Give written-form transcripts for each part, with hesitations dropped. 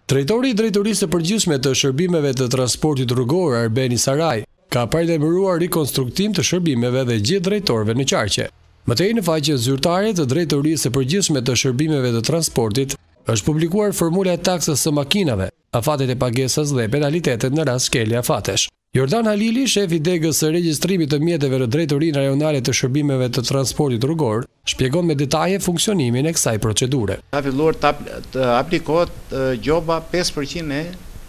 Drejtori i Drejtorisë së Përgjithshme të Shërbimeve të Transportit Rrugor Arbeni Saraj ka paralajmëruar rikonstruktim të shërbimeve dhe gjithë drejtorëve në qarqe. Mëtej në faqen zyrtare të Drejtorisë së Përgjithshme të Shërbimeve të Transportit është publikuar formula e taksës së makinave, afatet e pagesës dhe penalitetet në rast shkelje afatesh. Jordan Halili, shefi degës së regjistrimit të mjeteve në Drejtorinë Rajonale të Shërbimeve të Transportit Rrugor, shpjegon me detaje funksionimin e kësaj procedure. Ka filluar të aplikohet gjoba 5%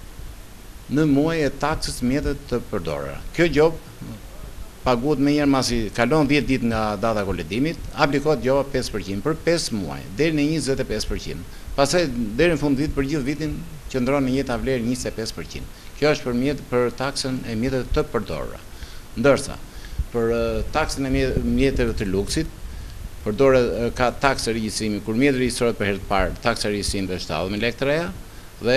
në muaj e taksës mjetet të përdorura. Kjo gjobë paguhet më njëherë masi kalon 10 ditë nga data koletimit, aplikohet gjoba 5% për 5 muaj, deri në 25%. Pastaj deri në fund vit për gjithë vitin qëndron në një tavlerë 25%. Kjo është për taksën e mjeteve të përdorura. Ndërsa për taksën e mjeteve të luksit përdoret ka taksë regjistrimi, kur mjeti regjistrohet për herë të parë, taksa regjistrimit është 70.000 lekë të reja dhe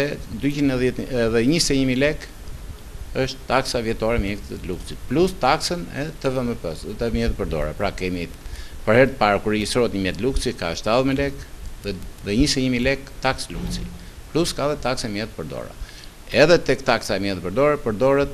21.000 lekë është taksa vjetore mjetit të luksit, plus taksën e TVMP-s, të mjetit përdorura. Pra kemi për herë të parë kur regjistrohet një mjet luksi ka 70.000 lekë dhe 21.000 lekë taksë luksi, plus ka dhe taksa e mjetit përdorura. Edhe tek taksa e mjetit përdorura përdoret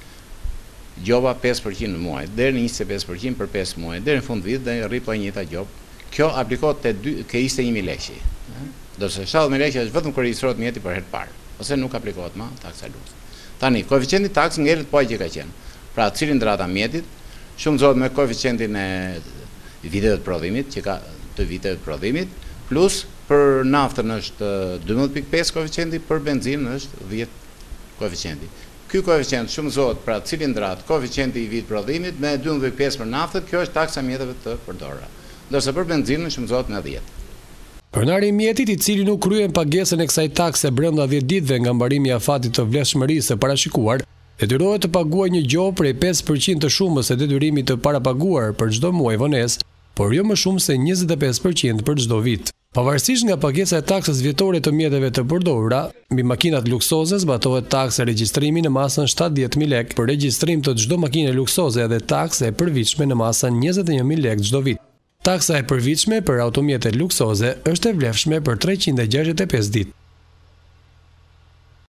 gjoba 5% në muaj, deri në 25% për 5 muaj, deri në fund vit dhe rri po e njëjta gjobë. Kjo aplikohet ke 21.000 lekë. Dorso 70.000 lekë është vetëm kur regjistrohet mjeti për herë të parë, ose nuk aplikohet më taksa luks. Tani, koeficienti taksë ngelet po që ka qenë. Pra, cilindrata mjetit shumëzohet me koeficientin e viteve të prodhimit, që ka të viteve të prodhimit, plus për naftën është 12.5 koeficienti, për benzinën është 10 koeficienti. Ky koeficient shumëzohet pra cilindrat, koeficienti i vitit prodhimit me 12.5 për naftën, kjo është taksa mjeteve të përdorura. Ndërsa për benzinën shumëzohet me 10. Pronari i mjetit i cili nuk kryen pagesën e kësaj takse brenda 10 ditëve nga mbarimi i afatit të vlefshmërisë së parashikuar, detyrohet të paguajë një gjobë prej 5% të shumës së detyrimit të parapaguar për çdo muaj vonesë, por jo më shumë se 25% për çdo vit. Pavarësisht nga pagesa e taksës vjetore të mjeteve të përdorura, mbi makinat luksoze zbatohet taksa e regjistrimi në masën 70.000 lekë për regjistrim të çdo makine luksoze dhe taksa e përvitshme në masën 21.000 lekë çdo vit. Taksa e përvitshme për automjetet luksoze është e vlefshme për 365 ditë.